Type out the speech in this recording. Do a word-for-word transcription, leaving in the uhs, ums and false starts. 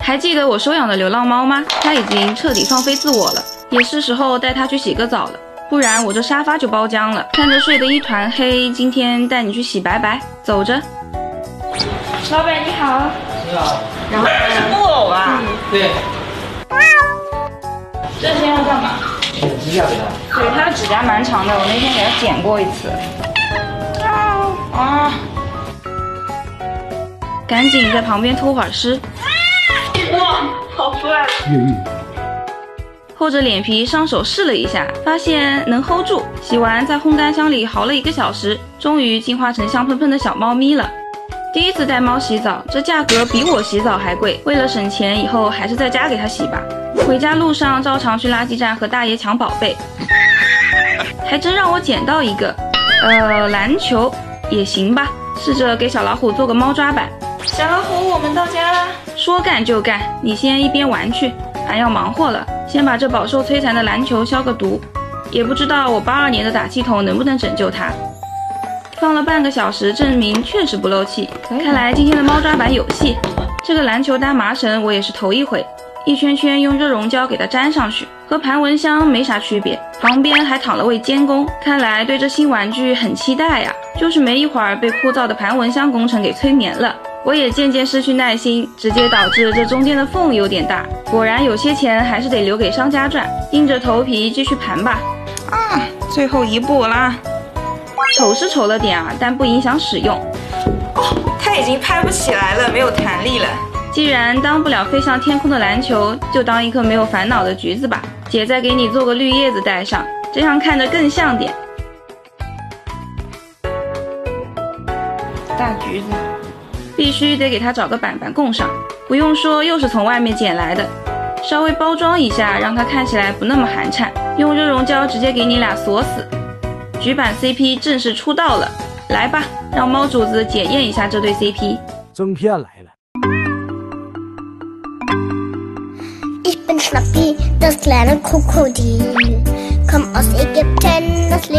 还记得我收养的流浪猫吗？它已经彻底放飞自我了，也是时候带它去洗个澡了，不然我这沙发就包浆了。看着睡得一团黑，今天带你去洗白白，走着。老板你好。 你好。 然后是布偶啊？ 嗯、对。 这先要干嘛？ 剪指甲给它。 对，它的指甲蛮长的，我那天给它剪过一次。啊啊！赶紧在旁边偷会儿湿。哇，好帅！厚着脸皮上手试了一下，发现能 hold 住。洗完在烘干箱里熬了一个小时，终于进化成香喷喷的小猫咪了。第一次带猫洗澡，这价格比我洗澡还贵。为了省钱，以后还是在家给它洗吧。回家路上照常去垃圾站和大爷抢宝贝，还真让我捡到一个，呃，篮球也行吧。试着给小老虎做个猫抓板。小老虎，我们到家啦！说干就干，你先一边玩去，俺要忙活了。先把这饱受摧残的篮球消个毒，也不知道我八二年的打气筒能不能拯救它。放了半个小时，证明确实不漏气。看来今天的猫抓板有戏。这个篮球搭麻绳我也是头一回，一圈圈用热熔胶给它粘上去，和盘蚊香没啥区别。旁边还躺了位监工，看来对这新玩具很期待呀。就是没一会儿被枯燥的盘蚊香工程给催眠了，我也渐渐失去耐心，直接导致这中间的缝有点大。果然有些钱还是得留给商家赚，硬着头皮继续盘吧。啊，最后一步啦。丑是丑了点啊，但不影响使用。哦，它已经拍不起来了，没有弹力了。既然当不了飞向天空的篮球，就当一颗没有烦恼的橘子吧。姐再给你做个绿叶子戴上，这样看着更像点。大橘子，必须得给它找个板板供上。不用说，又是从外面捡来的。稍微包装一下，让它看起来不那么寒碜。用热熔胶直接给你俩锁死。橘板 C P 正式出道了，来吧，让猫主子检验一下这对 C P。 正片来了。 Ich bin Schnappi, das kleine Krokodil. Komm aus Ägypten, das